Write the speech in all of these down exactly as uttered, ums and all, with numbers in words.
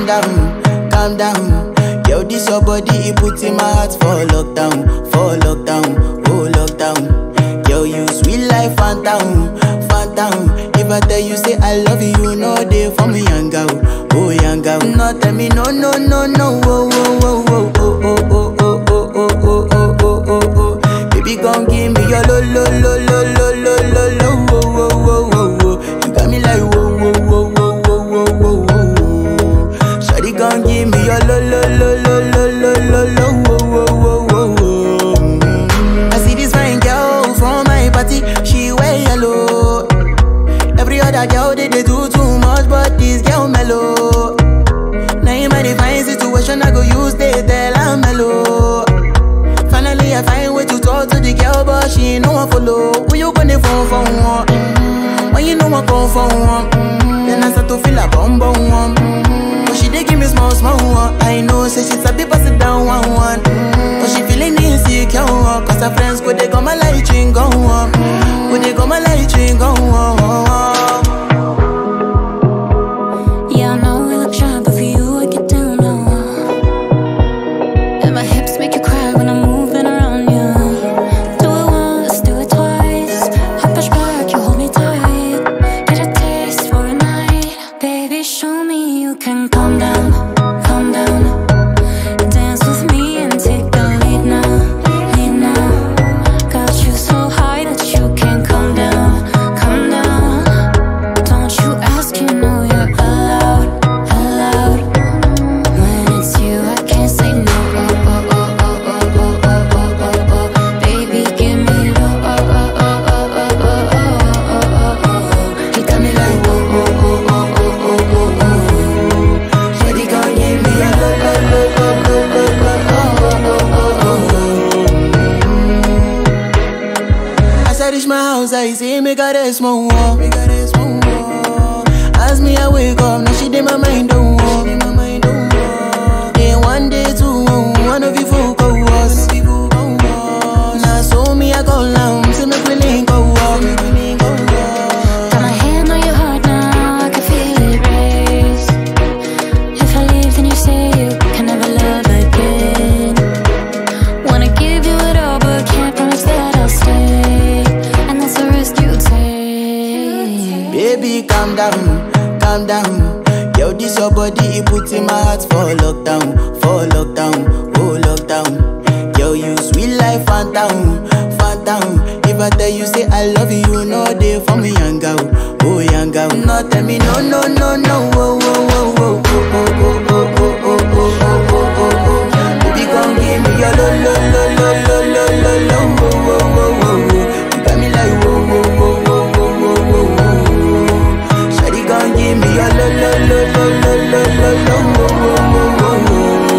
calm down, calm down. Yo, this your body, it puts in my heart for lockdown, for lockdown, oh lockdown. Yo, you sweet life, phantom, phantom. If I tell you say I love you, you know they for me young girl, oh young girl. No tell me no, no, no, no, oh, oh, oh, oh, oh, oh, oh, oh, oh, oh, oh, oh, oh, oh. Baby, gon' give me your lo, lo, lo, lo, lo, lo, lo, lo, oh, oh, oh, oh, oh. You got me like whoa, whoa, whoa, whoa, whoa, whoa, whoa, whoa. Shawty gon' give me your lo, lo, lo, lo, lo, lo, lo, lo, oh, oh, oh, oh, oh. I see this fine girl from my party, she wear yellow. Every other girl they, they do too much, but this girl mellow. Now in my divine situation, I go use they tell I'm mellow. Finally, I find way to talk to the girl, but she ain't no one follow. Who you gonna phone for one? Mm-hmm. When you know I come for one, mm-hmm. Then I start to feel a bum bum one. Mm-hmm. But she dey give me small small one. I know, say she's a bit pass it down one one. Mm-hmm. But she feeling insecure, cause her friends go they come my light ring go on. Go they come my light ring go on. Yeah, I know we look shy, but for you I get down low. And my hips make you cry when I'm moving around you. Do it once, do it twice. I push back, you hold me tight. Get a taste for a night. Baby, show me you can calm down, calm down. Dance with me and take the lead now, lead now. Got you so high that you can't come down, come down. Don't you ask, you know you're allowed, allowed. When it's you, I can't say no. Oh, oh, oh, oh, oh, oh, oh, oh, oh. Baby, give me low. Oh, oh, oh, oh, oh, oh, oh, oh, oh. You got me like whoa, whoa, whoa, whoa, whoa, whoa, whoa. Shawty gon' give me a low, low, low, low, low, low, low, oh, oh, oh, oh. As I reach my house, I see me got a small wall. As me, I wake up, now she did my mind don't walk. Then one day, two, one of you folk go was. Now so me, I go down, see me feeling go walk. Got my hand on your heart now, I can feel it race. If I leave, then you say you can never love again. Wanna give you it all, but can't promise that I'll stay. And that's the risk you take. Baby, calm down, calm down. Yo, this your body, it puts in my heart for lockdown, for lockdown, oh lockdown. Yo, you sweet life, phantom, phantom. If I tell you say I love you, you know they for me young girl, oh young girl. No tell me no, no, no, no, oh, oh, oh, oh, oh, oh, oh, oh, oh, oh, oh, oh, oh, oh. Baby, gon' give me your lo, lo, lo, lo, lo, lo, lo, lo, oh, oh, oh, oh, oh. You got me like whoa, whoa, whoa, whoa, whoa, whoa, whoa, whoa. Shawty gon' give me your lo, lo, lo, lo, lo, lo, lo, lo, oh, oh, oh, oh, oh.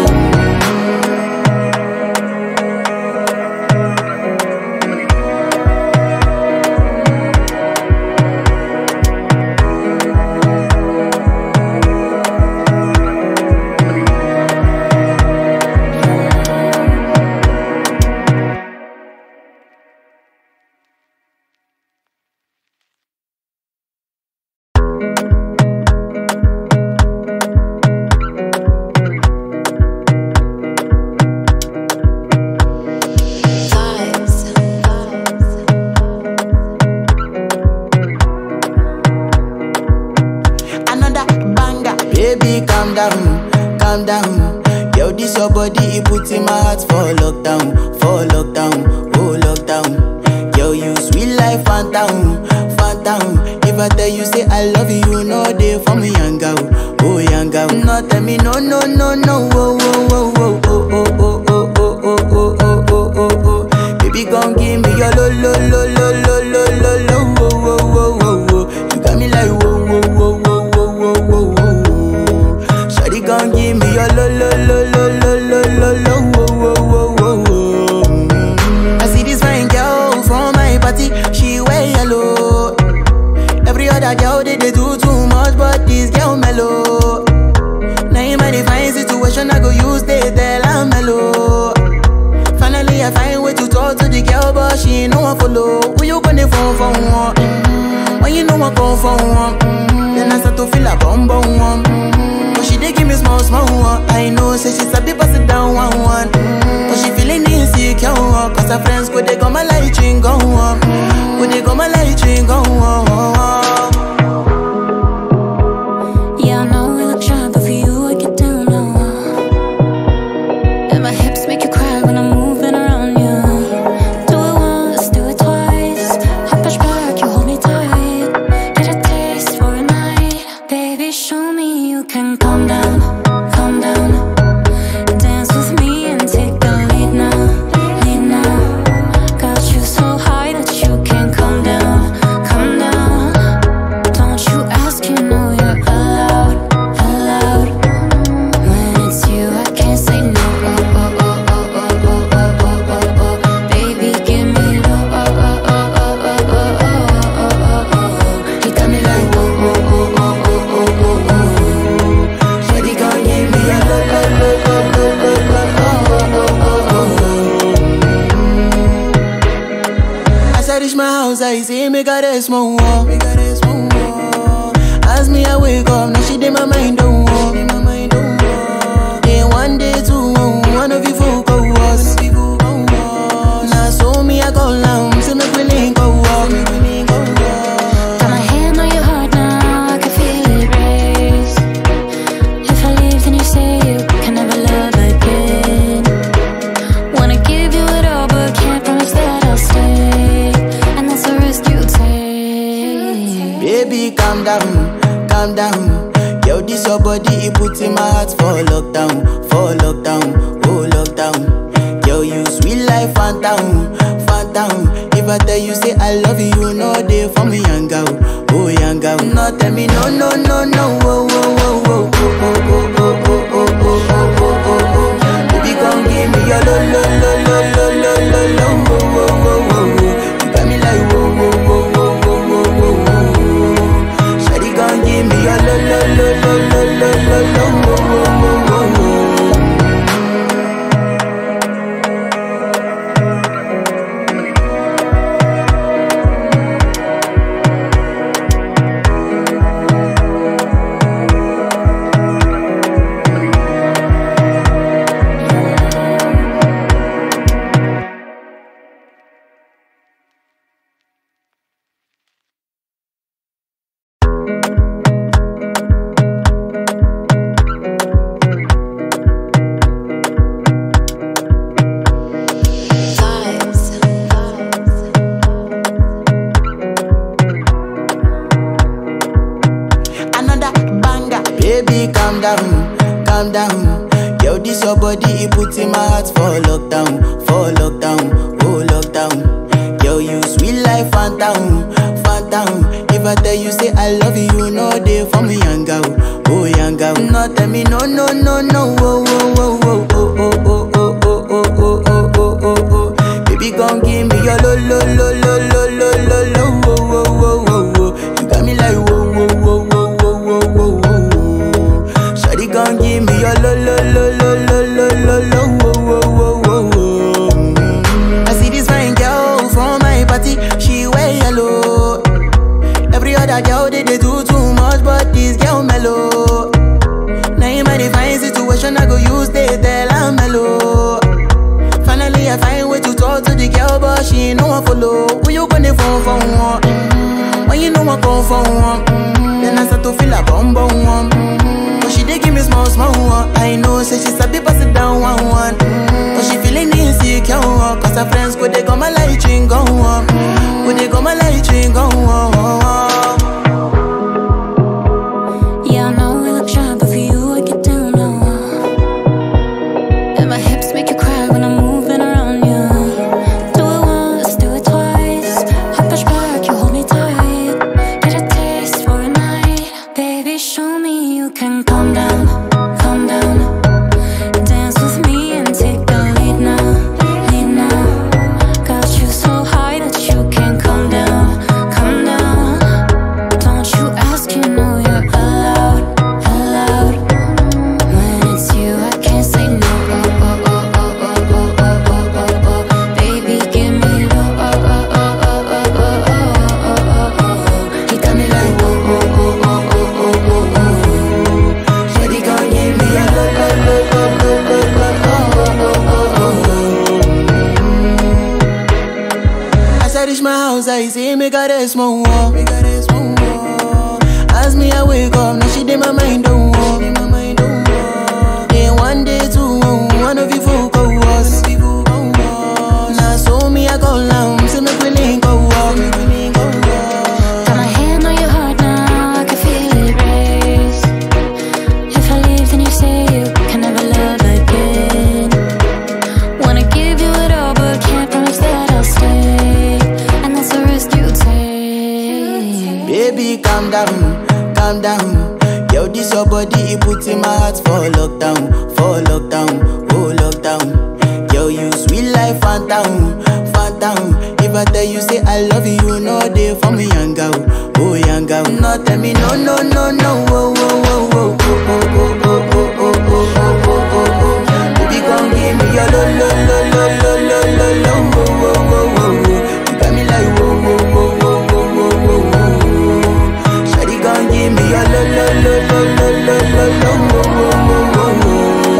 Baby, calm down, calm down. Yo, this your body, it puts in my heart for lockdown, for lockdown, oh lockdown. Yo, you sweet life, phantom, phantom. If I tell you say I love you, you know they for me young girl, oh young girl. No tell me no, no, no, no, oh, oh, oh, oh, oh, oh, oh, oh, oh, oh, oh, oh, oh, oh. Baby, gon' give me your lo, lo, lo, lo, lo, lo, lo, lo, oh, oh, oh, oh, oh. You got me like whoa, whoa, whoa, whoa, whoa, whoa, whoa. Shawty gon' give me your lo, lo, lo, lo, lo, lo, lo, lo, oh, oh, oh, oh, oh. I see this fine girl from my party, she wear yellow. Every other girl they, they do too much, but this girl mellow. Now in my divine situation, I go use they tell I'm mellow. Finally, I find way to talk to the girl, but she ain't no one follow. Who you gonna phone for one? Mm-hmm. When you know I come for one, mm-hmm. Then I start to feel a bum bum one. Mm-hmm. But she dey give me small small one. I know, say she's a bit pass it down one one. Mm. But she feeling insecure, cause her friends go they come a light ring go on. Go they come a light ring go on. Yeah, I know we look shy, but for you I get down low. And my hips make you cry when I'm moving around you. Do it once, do it twice. I push back, you hold me tight. Get a taste for a night. Baby, show me you can calm down, calm down. Dance with me and take the lead now, lead now. Got you so high that you can't come down, come down. Don't you ask, you know you're allowed, allowed. When it's you, I can't say no. Oh, oh, oh, oh, oh, oh, oh, oh, oh, oh. Baby, give me low. Oh, oh, oh, oh, oh, oh, oh, oh, oh, oh. He got me like whoa, whoa, whoa, whoa, whoa, whoa, whoa, whoa. Shawty gon' give me a low, low, low, low, low, low, low, oh, oh, oh, oh, oh. As I reach my house, I see me got a small wall. Me got a small wall. As me I wake up, now she did my mind don't walk. Then one day two, one of you folk go was. Now so me I go down, see me willing go walk. Got my hand on your heart now, I can feel it race. If I leave, then you say you can never love again. Wanna give you it all, but can't promise that I'll stay. And that's the risk you take. Baby, calm down, calm down. Yo, this your body, it puts in my heart for lockdown, for lockdown, oh lockdown. Yo, you sweet life, phantom, phantom. If I tell you, say I love you, you know they for me, young girl, oh young girl. No, tell me, no, no, no, no, oh, oh, oh, oh, oh, oh, oh, oh, oh, oh, oh, oh, oh, oh. Baby, come give me your lo, lo, lo, lo, lo, lo, lo, lo, oh, oh, oh, oh, oh. You got me like, whoa, whoa, whoa, whoa, whoa, whoa, whoa, whoa. Shawty gon' give me your lo, lo, lo, lo, lo, lo, lo, lo, oh, oh, oh, oh, oh. Another banger. Baby, calm down, calm down. Yo, this your body, it puts in my heart for lockdown, for lockdown, oh lockdown. Yo, you sweet life, phantom, phantom. If I tell you, say I love you, you know they for me, young girl, oh young girl. No, tell me, no, no, no, no, oh, oh, oh, oh, oh, oh, oh, oh, oh, oh, oh, oh, oh, oh, oh. Baby, come give me your lo, lo, lo, lo, lo, lo, lo, lo, oh, oh, oh, oh, oh. You got me like whoa, whoa, whoa, whoa, whoa, whoa, whoa, whoa. Shawty gon' give me your lo, lo, lo, lo, lo, lo, lo, lo, oh, oh, oh, oh, oh. I see this fine girl from my party, she wear yellow. Every other girl they, they do too much, but this girl mellow. Now in my divine situation, I go use they tell I'm mellow. Finally I find way to talk to the girl, but she ain't no one follow. Who you gonna phone for one? Mm-hmm. When you know I come for one, mm-hmm. Then I start to feel a bum bum one. Mm-hmm. But she dey give me small small one. I know, say she's a bit pass it down one one. Mm-hmm. But she feeling insecure, cause her friends go they go my light ring go on. Go they go my light ring go on. Yeah, I know we look shy, but for you I get down low. And my hips make you cry when I'm moving around you. Do it once, do it twice. I push back, you hold me tight. Get a taste for a night. Baby, show me you can calm down, calm down. Dance with me and take the lead now, lead now. Got you so high that you can't come down, come down. Don't you ask, you know you're allowed, allowed. When it's you, I can't say no. Oh, oh, oh, oh, oh, oh, oh, oh, oh, oh. Baby, give me low. Oh, oh, oh, oh, oh, oh, oh, oh, oh, oh. He got me like whoa, whoa, whoa, whoa, whoa, whoa, whoa. Shawty gon' did my mind don't walk. Day one, day two, one of you folk go us. Now so me I go down, so make we link go walk. Got my hand on your heart now, I can feel it race. If I leave then you say you can never love again. Wanna give you it all but can't promise that I'll stay. And that's the risk you take. Baby, calm down, calm down. Yo, this your body, it puts in my heart for lockdown, for lockdown, oh lockdown. Yo, you sweet life, phantom, phantom. If I tell you say I love you, you know they for me, young girl, oh young girl. No, tell me no, no, no, no, oh, oh, oh, oh, oh, oh, oh, oh, oh, oh, oh, oh, oh. Baby, come give me your lo, lo, lo, lo, lo, lo, lo, lo, oh, oh, oh, oh. You got me like whoa, whoa, whoa, whoa, whoa, whoa, whoa. Shawty, come give me your lo, lo, lo, lo, lo, lo, lo, lo, oh, oh, oh, oh, oh.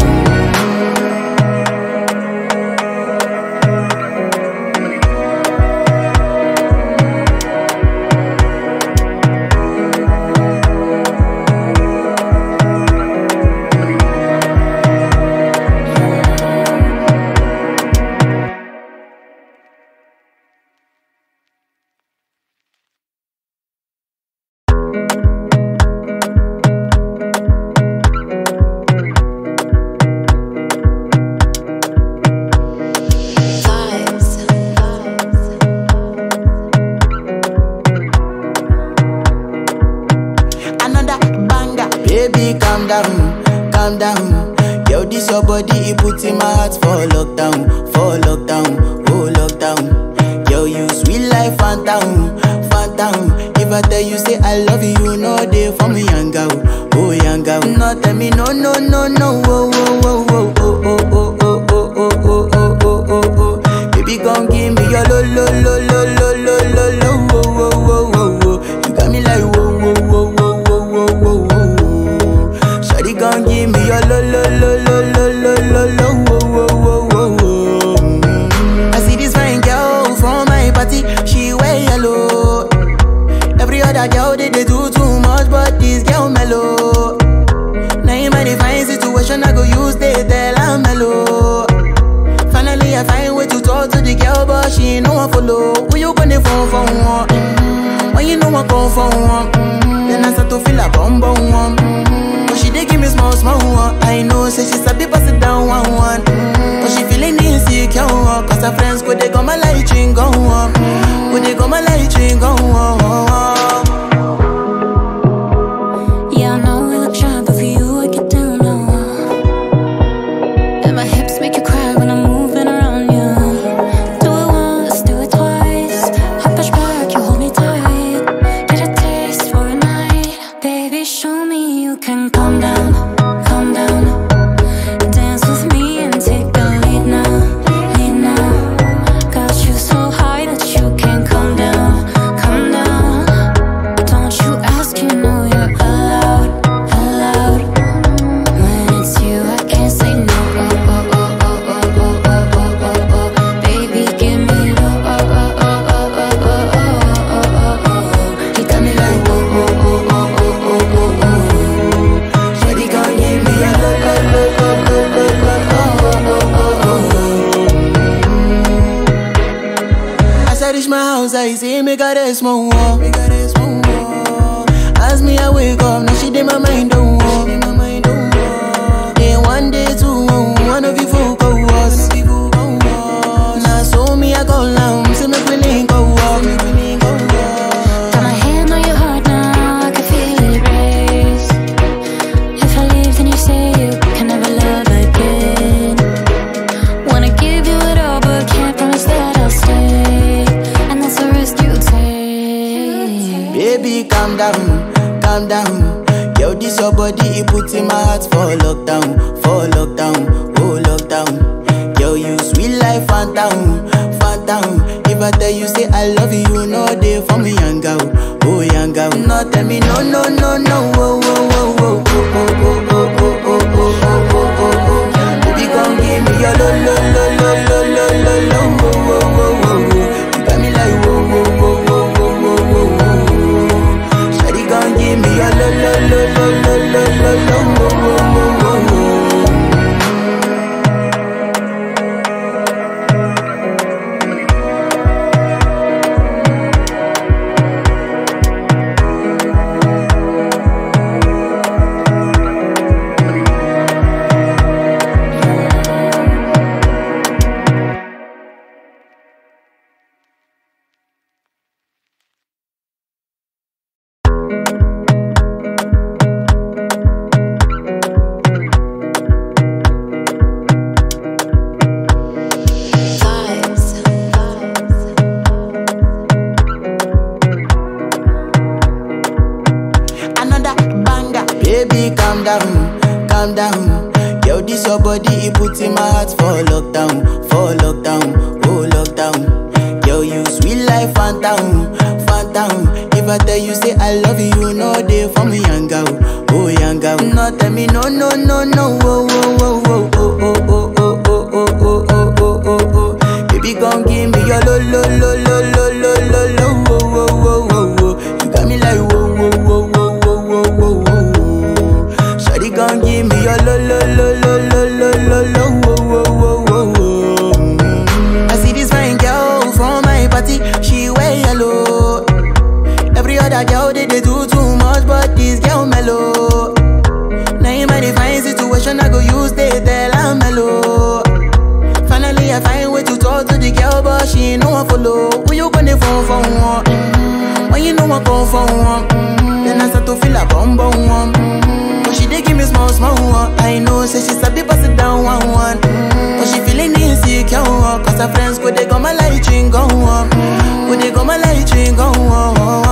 Baby, calm down, calm down. Yo, this your body, it puts in my heart for lockdown, for lockdown, oh lockdown. Yo, you sweet life, phantom, phantom. If I tell you say I love you, you know they for me, young girl, oh young girl. No, tell me no, no, no, no, oh, oh, oh, oh, oh, oh, oh, oh, oh, oh, oh, oh, oh, oh. Baby, gon' give me your lo, lo, lo, lo, lo, lo, lo, lo, oh, oh, oh, oh, oh. You got me like whoa, whoa, whoa, whoa, whoa, whoa, whoa. Gon' give me your lo lo lo lo lo lo lo lo wo wo wo wo wo. Mm. I see this fine girl from my party, she wear yellow. Every other girl they, they do too much, but this girl mellow. Now in my divine situation, I go use they tell I'm mellow. Finally I find way to talk to the girl, but she ain't no one follow. Who you gonna phone for one? Mm-hmm. When you know I come for one, mm-hmm. Then I start to feel a bum bum one. Mm-hmm. She dey give me small, small one. I know, say she sabi pass it down one, one. Mm. But she feeling insecure, one. Cause her friends go they go my light ring go on. Go they go my light ring go on. Yeah, I know we look shy, but for you I get down low. And my hips make you cry when I'm moving around you. Do it once, do it twice. I push back, you hold me tight. Get a taste for a night. Baby, show me you can calm down, calm down. Dance with me and take the lead now, lead now. Got you so high that you can't come down, come down. Don't you ask, you know you're allowed, allowed. When it's you, I can't say no. Oh, oh, oh, oh, oh, oh, oh, oh, oh. Baby, give me low. Oh, oh, oh, oh, oh, oh, oh, oh, oh, oh. You got me like oh, oh, oh, oh, oh, oh, oh, oh. As I reach my house, I see me got a small wall. As me I wake up, now she did my mind don't walk. Day one, day two, one of you folk go us. Now so me I go down, so make we link go walk. Got my hand on your heart now, I can feel it race. If I leave then you say you can never love again. Wanna give you it all but can't promise that I'll stay. And that's the risk you take. Baby, calm down, calm down. Yo, this your body, it puts in my heart for lockdown, for lockdown, oh lockdown. Yo, you sweet life, phantom, phantom. If I tell you say I love you, you know they for me, young girl, oh young girl. No, tell me no, no, no, no, oh, oh, oh, oh, oh, oh, oh, oh, oh, oh, oh, oh, oh, oh. Baby, come give me your lo, lo, lo, lo, lo, lo, lo, lo, oh, oh, oh, oh, oh. You got me like whoa, whoa, whoa, whoa, whoa, whoa, whoa, whoa. Shawty, come give me your lo, lo, lo, lo, lo, lo. down, calm down. Yo, this your body, it puts in my heart for lockdown, for lockdown, oh lockdown. Yo, you sweet life, phantom, phantom. If I tell you say I love you, you know they for me, young girl, oh young girl. No, tell me no, no, no, no, oh, oh, oh, oh, oh, oh, oh, oh, oh, oh, oh, oh, oh, oh. Baby, gon' give me your lo, lo, lo, lo, lo, lo, lo, lo, oh, oh, oh, oh, oh. You got me like whoa, whoa, whoa, whoa, whoa, whoa, whoa, whoa. Shawty gon' give me your lo, lo, lo, lo, lo, lo, lo, lo, oh, oh, oh, oh, oh. I see this fine girl from my party, she wear yellow. Every other girl they, they do too much, but this girl mellow. Now in my divine situation, I go use they tell I'm mellow. Finally I find way to talk to the girl, but she ain't no one follow. Who you gonna phone for one? Mm-hmm. When you know I come for one, mm-hmm. Then I start to feel a bum bum one. Mm-hmm. But she dey give me small small one. I know say she sabi pass it down one one. Mm-hmm. But she feeling insecure, cause her friends go they go my light ring go on. Go they go my light ring go on.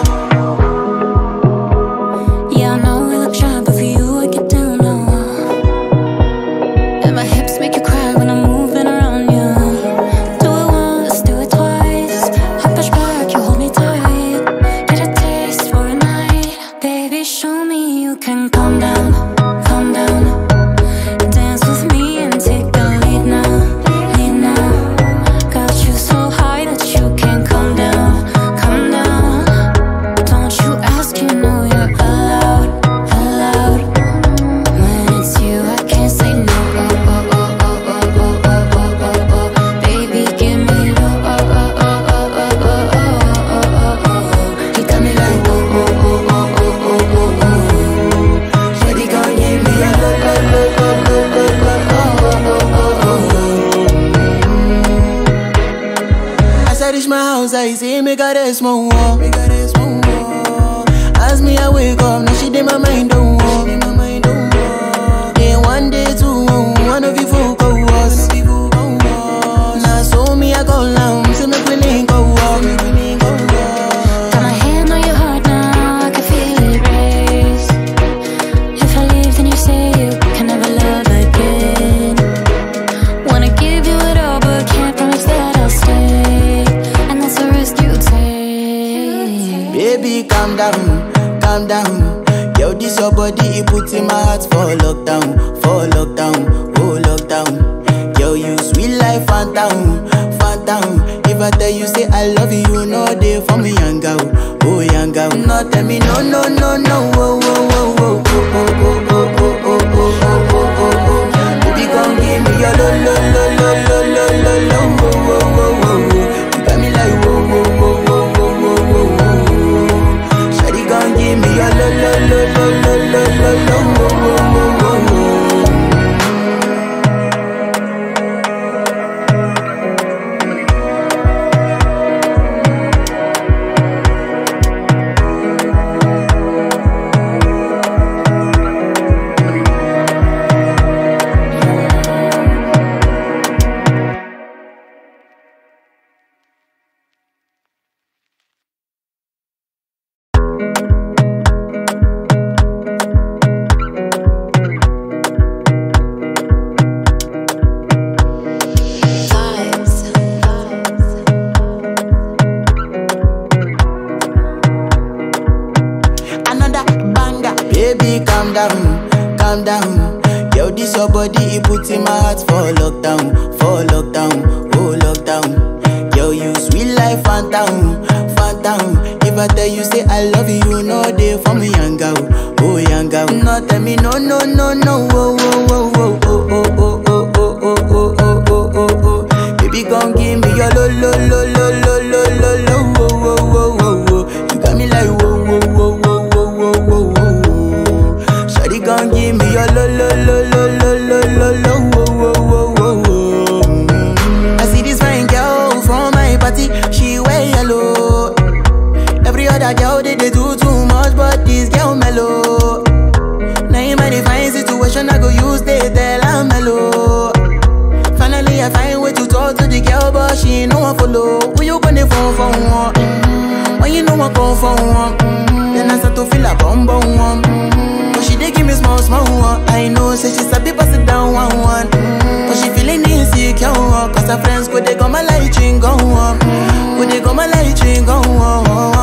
I say make her rest more, make her rest more. As me I wake up, now she dey my mind don't walk. Then one day two, one of you folk go us. Now so me I go down, say make we link go walk. Got my hand on your heart now, I can feel it race. If I leave then you say you can never love again. Wanna give you it all but can't promise that I'll stay. Baby, calm down, calm down. Yo, this your body, it puts in my heart for lockdown, for lockdown, oh lockdown. Yo, you sweet life, phantom, phantom. If I tell you say I love you, you know they for me, young girl, oh young girl. No, tell me no, no, no, no, oh, oh, oh, oh, oh, oh, oh, oh, oh, oh, oh, oh, oh. Baby, gon' give me your lo, lo, lo, lo, lo, lo, lo, lo, oh, oh, oh, oh. You got me like whoa, whoa, whoa, whoa. Give me your lo lo lo lo lo lo lo lo wo wo wo wo. Baby, calm down, calm down. Yo, this your body, it puts in my heart for lockdown, for lockdown, oh lockdown. Yo, you sweet life, phantom, phantom. If I tell you say I love you, you know they for me, young girl, oh young girl. No, tell me no, no, no, no, oh, oh, oh, oh, oh, oh, oh, oh, oh, oh, oh, oh, oh, oh. Baby, gon' give me your lo, lo, lo, lo, lo, lo, lo, lo, oh, oh, oh, oh, oh. You got me like whoa, whoa, whoa, whoa, whoa, whoa, whoa. Gon' give me your lo lo lo lo lo lo lo lo wo wo wo wo wo. I see this fine girl from my party, she wear yellow. Every other girl they, they do too much, but this girl mellow. Now in my divine situation, I go use they tell I'm mellow. Finally I find way to talk to the girl, but she ain't no one follow. Who you gonna phone for one? Mm-hmm. When you know I come for one, mm-hmm. Then I start to feel a bum bum one. Mm-hmm. But she dey give me small one. I know, say she's a people sit down one one. Mm, but she feeling insecure, one. Cause her friends could they go my light ring go on. Could they go my light ring go on.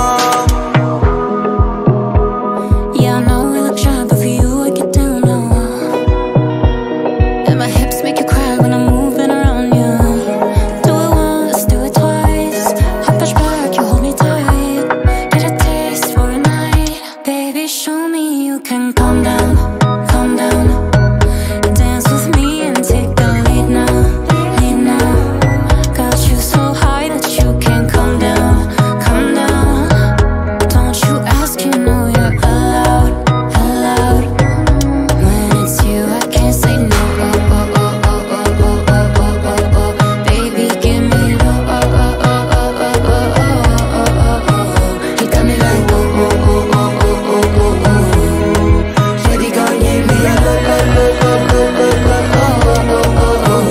Yeah, I know we look shy, but for you I get down low. And my hips make you cry when I'm moving around you. Do it once, do it twice. I push back, you hold me tight. Get a taste for a night. Baby, show me you can calm down, calm down. Dance with me and take the lead now, lead now. Got you so high that you can't come down, come down. Don't you ask, you know you're allowed, allowed. When it's you, I can't say no. Oh, oh, oh, oh, oh, oh, oh, oh, oh, oh. Baby, give me low. Oh, oh, oh, oh, oh, oh, oh, oh, oh, oh. You got me like oh, oh, oh, oh, oh, oh, oh, oh. Shawty gon' give me a low, low, low, low, low, low, low, oh, oh, oh,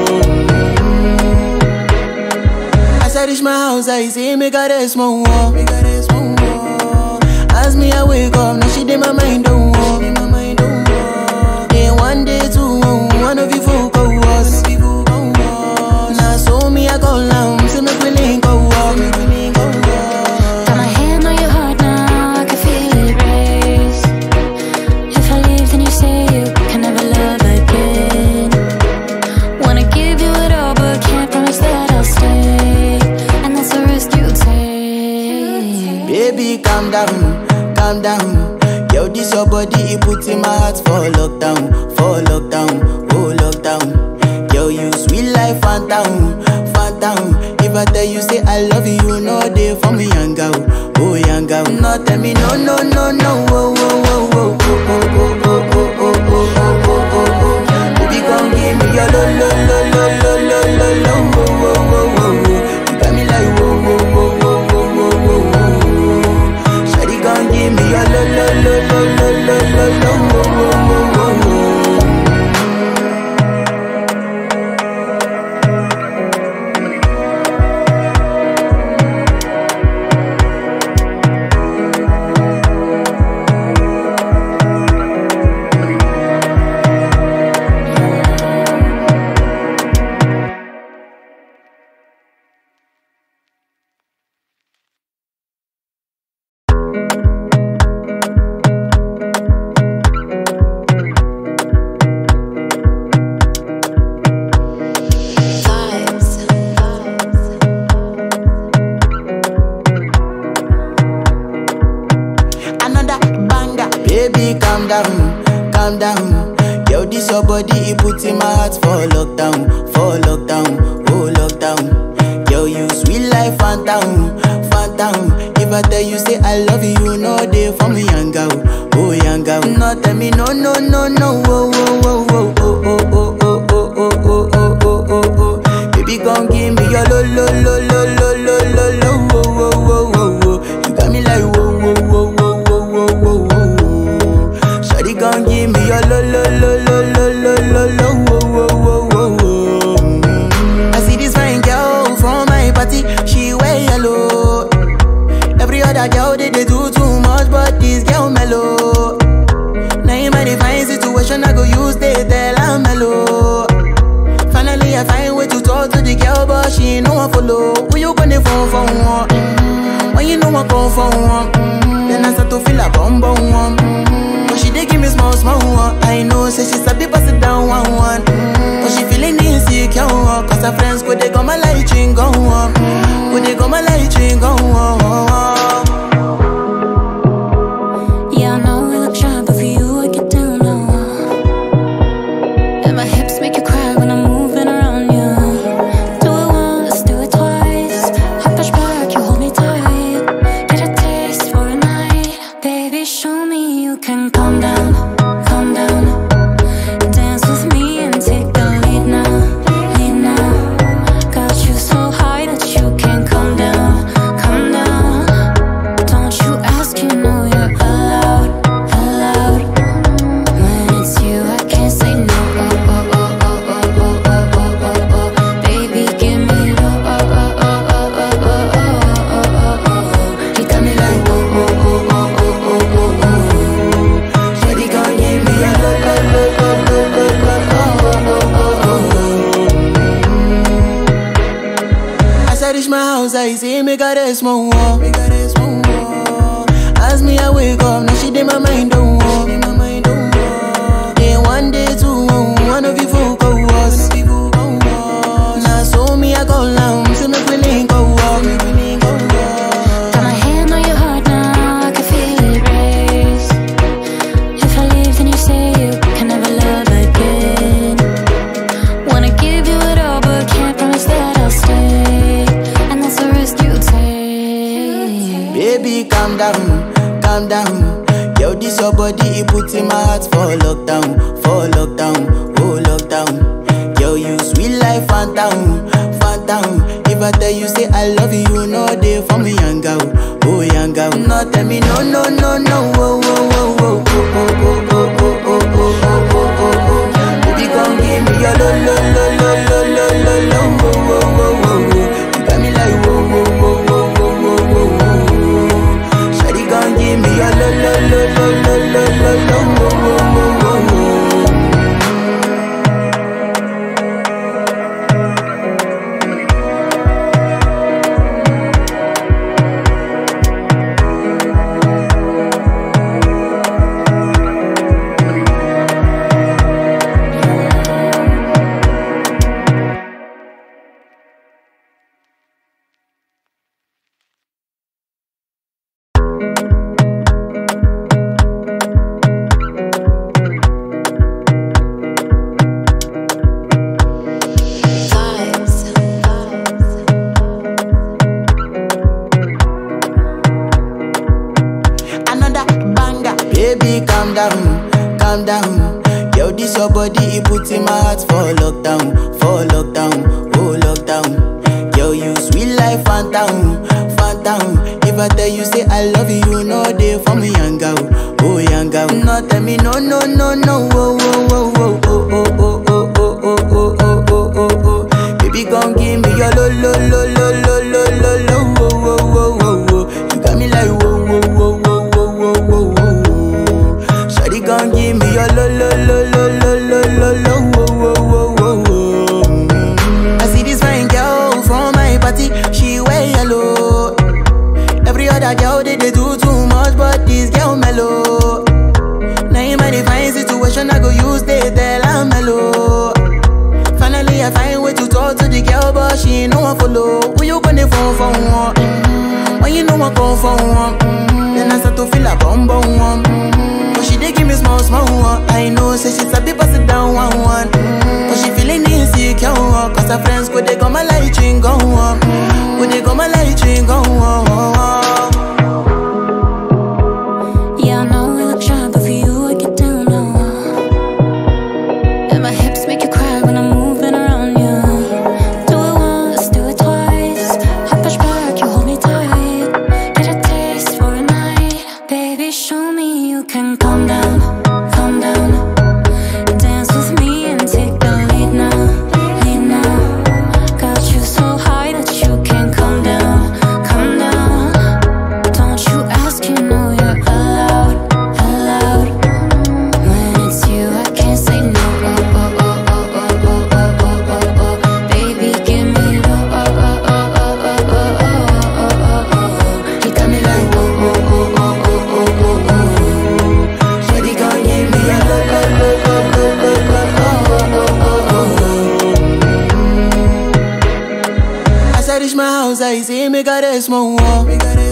oh. As I reach my house, I see me got a small wall. Me got a small wall. As me I wake up, now she did my mind don't walk. Day one, day two, one of you folk go was. Now so me I go down, see me feeling go walk. Got my hand on your heart now, I can feel it race. If I leave, then you say you can never love again. Wanna give you it all, but can't promise that I'll stay. And that's the risk you take. Baby, calm down, calm down. Yo, this your body, it puts in my heart for lockdown, for lockdown, oh lockdown. Yo, you sweet life, phantom, phantom. If I tell you say I love you, you know they for me, young girl, oh young girl. No, tell me no, no, no, no, oh, oh, oh, oh, oh, oh, oh, oh, oh, oh, oh, oh, oh, oh. Baby, come give me your lo, lo, lo, lo, lo, lo, lo, lo, oh, oh, oh, oh, oh. You got me like whoa, whoa, whoa, whoa, whoa, whoa, whoa, whoa. Shawty, come give me your lo, lo, lo, lo, lo, lo, lo, lo, oh, oh, oh, oh, oh. Another banger. Baby, calm down, calm down. Yo, this your body, it puts in my heart for lockdown, for lockdown, oh lockdown. Yo, you sweet life, phantom, phantom. If I tell you say I love you, you know they for me, young girl, oh young girl. No, tell me no, no, no, no, oh, oh, oh, oh, oh, oh, oh, oh, oh, oh, oh, oh, oh, oh, oh. Baby, gon' give me your lo, lo, lo, lo, lo, lo, lo, lo, oh, oh, oh, oh, oh. You got me like whoa, whoa, whoa, whoa, whoa, whoa, whoa, whoa. Shawty gon' give me your lo, lo, lo, lo, lo, lo, lo, lo, oh, oh, oh, oh, oh. I see this fine girl from my party, she wear yellow. Every other girl they, they do too much, but this girl mellow. Now in my divine situation, I go use they tell I'm mellow. Finally I find way to talk to the girl, but she ain't no one follow. Who you gonna phone for one? Mm-hmm. When you know I come for one, mm-hmm. Then I start to feel a bum bum one. Mm-hmm. But she dey give me small small one. I know say she's a bit pass it down one one. Mm-hmm. But she feeling insecure one. Cause her friends go they go my light ring go on. Go they go my light ring go on. Yeah, I know we look shy, but for you I get down low. And my hips make you cry when I'm moving around you. Do it once, do it twice. I push back, you hold me tight. Get a taste for a night. Baby, show me you can calm down, calm down. Dance with me and take the lead now, lead now. Got you so high that you can't come down, come down. Don't you ask, you know you're allowed, allowed. When it's you, I can't say no. Oh, oh, oh, oh, oh, oh, oh, oh, oh, oh. Baby, give me low. Oh, oh, oh, oh, oh, oh, oh, oh, oh, oh. You got me like oh, oh, oh, oh, oh, oh, oh, oh. Shawty I say make her rest more. Make her rest more. As me I wake up, now she did my mind don't walk. Then one day two, one of you folk go was. Now so me I go down, so make we link go walk. Got my hand on your heart now, I can feel it race. If I leave then you say you can never love again. Wanna give you it all but can't promise that I'll stay. And that's the risk you take. Baby calm down, calm down. Yo, this your body, it puts in my heart for lockdown, for lockdown, oh lockdown. Yo, you sweet life, phantom, phantom. If I tell you say I love you, no day for me, young girl, oh young girl. No tell me no, no, no, no, oh, oh, oh, oh, oh, oh, oh, oh, oh, oh, oh, oh, oh. Baby, come give me your lo, lo, lo, lo, lo, lo, lo, lo, oh, oh, oh, oh, oh. You got me like whoa, whoa, whoa, whoa, whoa, whoa, whoa, whoa. Shawty, come give me your lo, lo, lo, lo, lo, lo, lo, lo, oh, oh, oh, oh, oh. Baby, calm down, calm down. Yo, this your body, it puts in my heart for lockdown, for lockdown, oh lockdown. Yo, you sweet life, phantom, phantom. If I tell you say I love you, no day for me, young girl, oh young girl. No tell me no, no, no, no, oh, oh, oh, oh, oh, oh, oh, oh, oh, oh, oh, oh, oh, oh. Baby, come give me your lo, lo, lo, lo, lo, lo, lo, lo, oh, oh, oh, oh, oh. You got me like whoa, whoa, whoa, whoa, whoa, whoa, whoa. Gon' give me your lo lo lo lo lo lo lo lo wo wo wo wo wo. Mm. I see this fine girl from my party, she wear yellow. Every other girl they they do too much, but this girl mellow. Now in my fine situation, I go use they tell I'm mellow. Finally I find way to talk to the girl, but she ain't no one follow. Who you gonna phone for one? Mm. When you know I come for one, mm. Then I start to feel a bum bum one. Mm. She dey give me small, small one. I know, say she's a bit pass it down one, one. Mm. But she feeling insecure, one. Cause her friends go, they go my light ring, go on. Go, they go my light ring, go on. Yeah, I know we look shy, but for you, I get down now. And my hips make you cry when I'm moving around you. Do it once, do it twice. I push back, you hold me tight. Get a taste for a night. Baby, show me you can calm down, calm down. Dance with me and take the lead now, lead now. Got you so high that you can't come down, come down. Don't you ask, you know you're allowed, allowed. When it's you, I can't say no. Oh, oh, oh, oh, oh, oh, oh, oh, oh, oh. Baby, give me low. Oh, oh, oh, oh, oh, oh, oh, oh, oh, oh. You got me like whoa, whoa, whoa, whoa, whoa, whoa, whoa, whoa. Shawty gon' give me a lo, lo, lo, lo, lo, lo, lo, oh, oh, oh, oh, oh. As I reach my house, I see me got a small wall.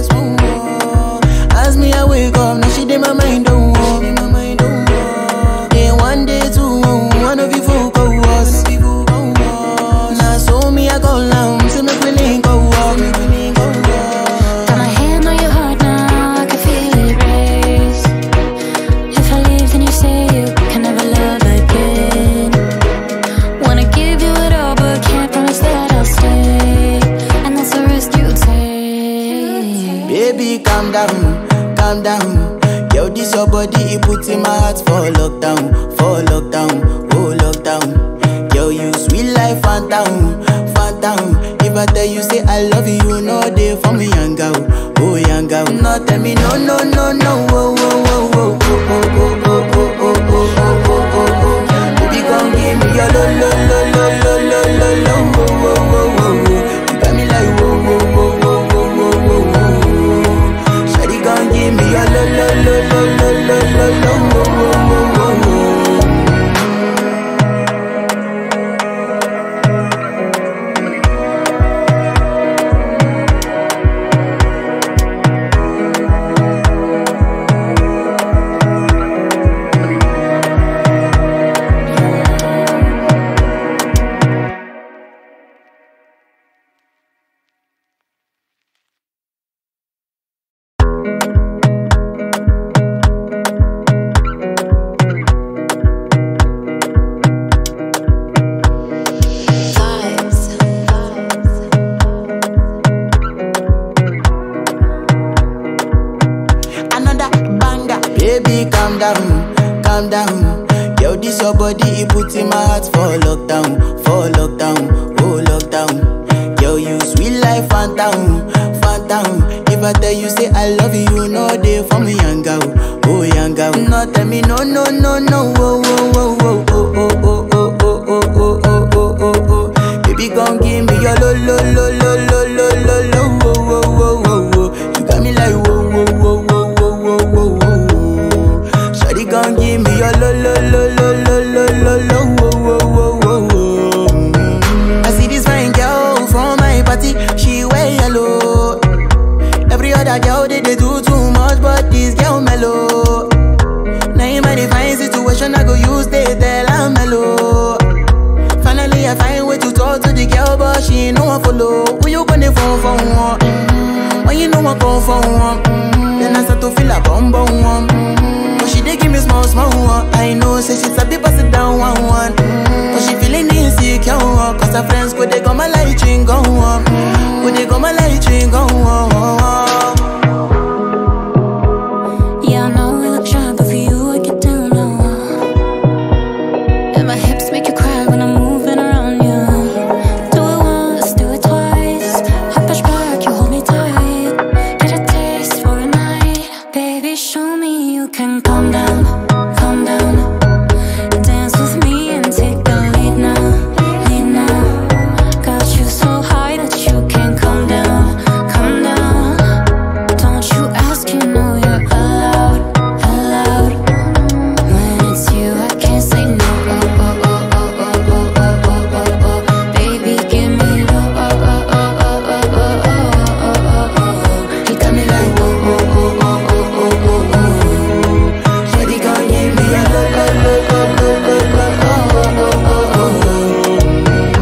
As me I wake up, now she did my mind don't walk. Then one day two, one of you folk go was. Now so me I go down, so make we link go walk. Got my hand on your heart now, I can feel it race. If I leave then you say you can never love again. Wanna give you it all but can't promise that I'll stay. And that's the risk you take. Baby, calm down, calm down. Yo, this your body, it puts in my heart for lockdown, for lockdown, oh lockdown. Yo, you sweet life, phantom, phantom. If I tell you say I love you, no day for me, young girl, oh young girl. No tell me no, no, no, no, oh, oh, oh, oh, oh, oh, oh, oh, oh, oh, oh, oh, oh, oh. Baby, come give me your lo, lo, lo, lo, lo, lo, lo, lo, oh, oh, oh, oh, oh. You got me like whoa, whoa, whoa, whoa. calm down, calm down. Yo, this your body, it puts in my heart for lockdown, for lockdown, oh lockdown. Yo, you sweet life, phantom, phantom. If I tell you say I love you, you know they for me, young girl, oh young girl. No tell me no, no, no, no, oh, oh, oh, oh, oh, oh, oh, oh, oh, oh, oh, oh, oh, oh. Baby, gon' give me your lo, lo, lo, lo, lo, lo, lo, lo, oh, oh, oh, oh, oh. You got me like whoa, whoa, whoa, whoa, whoa, whoa, whoa, whoa. Shawty gon' give me your lo, lo, lo, lo, lo, lo, lo, lo, oh, oh, oh, oh, oh. I see this fine girl from my party, she wear yellow. Every other girl they, they do too much, but this girl mellow. Now in my divine situation, I go use they tell I'm mellow. Finally I find way to talk to the girl, but she ain't no one follow. Who you gonna phone for one? Mm-hmm. When you know I come for one, mm-hmm. Then I start to feel a bum bum one. Mm-hmm. But she dey give me small small one. I know say she's a bit sit down one one. Mm-hmm. But she feeling insecure, cause her friends go they go my light ring go on. Go they go my light ring go on. Yeah, I know we look shy, but for you I get down low. And my hips make you cry when I'm moving around you. Do it once, do it twice. I push back, you hold me tight. Get a taste for a night. Baby, show me you can calm down, calm down. Dance with me and take the lead now, lead now. Got you so high that you can't come down, come down. Don't you ask, you know you're allowed, allowed. When it's you, I can't say no. Oh, oh, oh, oh, oh, oh, oh, oh, oh. Baby, give me low. Oh, oh, oh, oh, oh, oh, oh, oh, oh. You got me like whoa, whoa, whoa, whoa, whoa, whoa, whoa. Shawty gon' give me a low, low, low, low, low, low, low. Oh, oh, oh,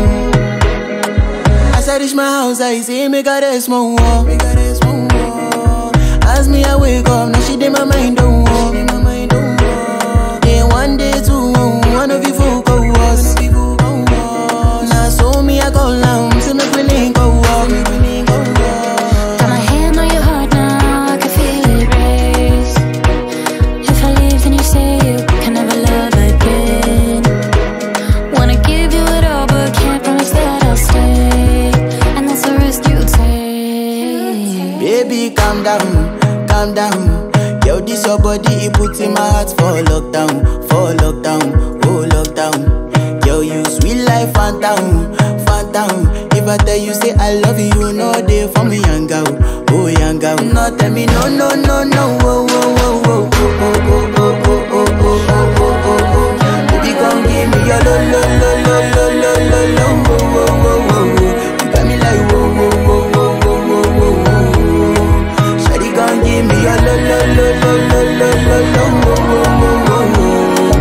oh, oh. As I reach my house, I see me got a small wall. Me got a small wall. As me I wake up, now she did my mind don't walk. Day one, day two, one of you folk go was. Now so me I go down, see me feeling go walk. Got my hand on your heart now, I can feel it race. If I leave, then you say you can never love again. Wanna give you it all, but can't promise that I'll stay. And that's the risk you take. Baby, calm down, calm down. Yo, this your body, it puts in my heart for lockdown, for lockdown, oh lockdown. Yo, you sweet life, phantom, phantom. If I tell you say I love you, you know they for me, young girl, oh young girl. No, tell me no, no, no, no, oh, oh, oh, oh, oh, oh, oh, oh, oh, oh, oh, oh, oh, oh. Baby, come give me your lo, lo, lo, lo, lo, lo, lo, lo, oh, oh, oh, oh, oh. You got me like whoa, whoa, whoa, whoa, whoa, whoa, whoa, whoa. Shawty gon' give me your lo, lo, lo, lo, lo, lo, lo, lo, oh, oh, oh, oh, oh.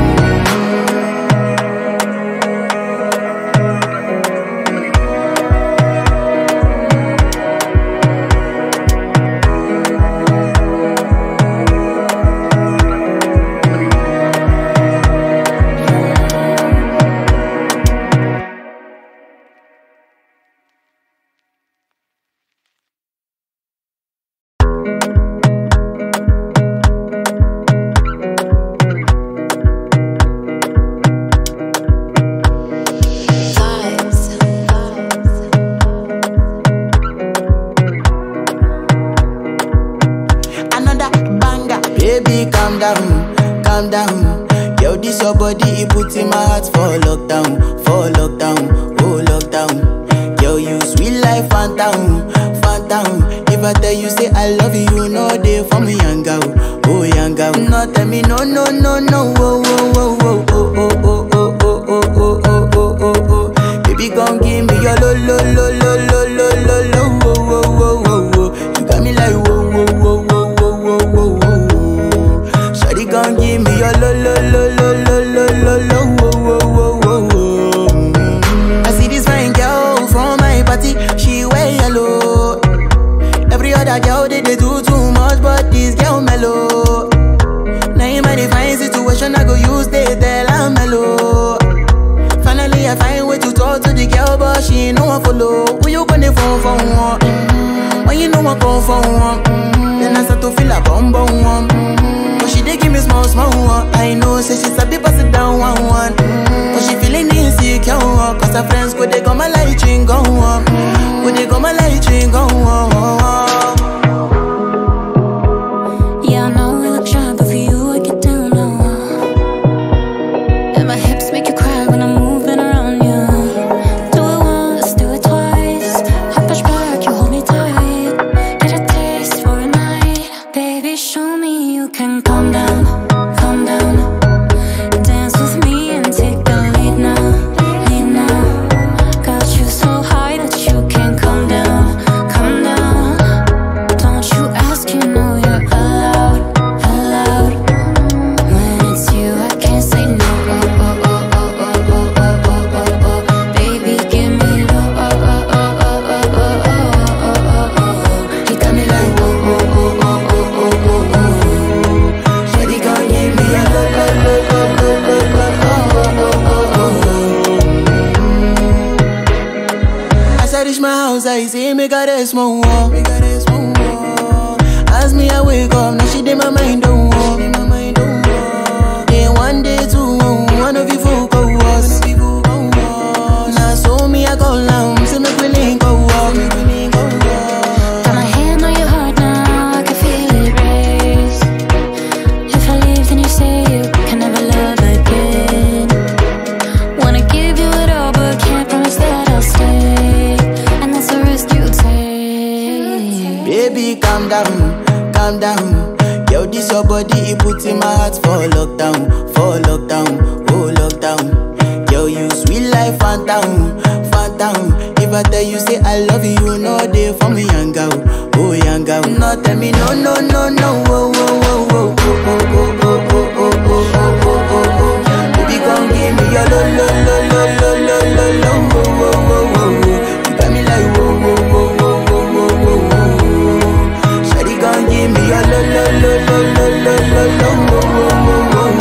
Baby, calm down, calm down. Yo, this your body, it puts in my heart for lockdown, for lockdown, oh lockdown. Yo, you sweet life, phantom, phantom. If I tell you say I love you, you know they for me, young girl, oh young girl. No, tell me no, no, no, no, oh, oh, oh, oh, oh, oh, oh, oh, oh, oh, oh, oh, oh, oh. Baby, gon' give me your lo, lo, lo, lo, lo, lo, lo, lo, oh, oh, oh, oh, oh. You got me like whoa, whoa, whoa, whoa, whoa, whoa, whoa, whoa. Shawty gon' give me your lo, lo, lo, lo, lo, lo, lo, lo, oh, oh, oh, oh, oh. Mm. I see this fine girl from my party, she wear yellow. Every other girl they, they do too much, but this girl mellow. Now in my divine situation, I go use they tell I'm mellow. Finally I find way to talk to the girl, but she ain't no one follow. Who you gonna phone for one? Mm-hmm. When you know I come for one, mm-hmm. Then I start to feel a bum bum one. Mm-hmm. But she dey give me small small one. I know, say she's a bit pass it down one one. Mm-hmm. But she feeling insecure, cause her friends go they come a light ring go on. Go they come a light ring go on. Yeah, I know we look shy, but for you I get down low. And my hips make you cry when I'm moving around you. Do it once, do it twice. I push back, you hold me tight. Get a taste for a night. Baby, show me you can calm down, calm down. Dance with me and take the lead now, lead now. Got you so high that you can't come down, come down. Don't you ask, you know you're allowed, allowed. When it's you, I can't say no. Oh, oh, oh, oh, oh, oh, oh, oh, oh, oh. Baby, give me low. Oh, oh, oh, oh, oh, oh, oh, oh, oh, oh. He got me like oh, oh, oh, oh, oh, oh, oh, oh. Shawty gon' give me a low, low, low, low, low, low, low, oh, oh, oh, oh, oh. As I reach my house, I see me got a small wall. Me got a small wall. As me I wake up, now she did my mind don't walk. Then one day two, one of you folk go was. Now so me I go down, see me willing go walk. Got my hand on your heart now, I can feel it race. If I leave, then you say you can never love again. Wanna give you it all, but can't promise that I'll stay. And that's the risk you take. Baby, calm down, calm down. Yo, this your body, it puts in my heart for lockdown, for lockdown, oh lockdown. Yo, you sweet life, phantom, phantom. If I tell you say I love you, no day for me, young girl, oh young girl. No, tell me no, no, no, no, oh, oh, oh, oh, oh, oh, oh, oh, oh, oh, oh, oh, oh, oh, oh. Baby, come give me your lo, lo, lo, lo, lo, lo, lo, lo, oh, oh, oh, oh, oh. You got me like whoa, whoa, whoa, whoa, whoa, whoa, whoa, whoa. Shawty, come give me your lo, lo, lo, lo, lo, lo, lo, lo, oh, oh, oh, oh, oh.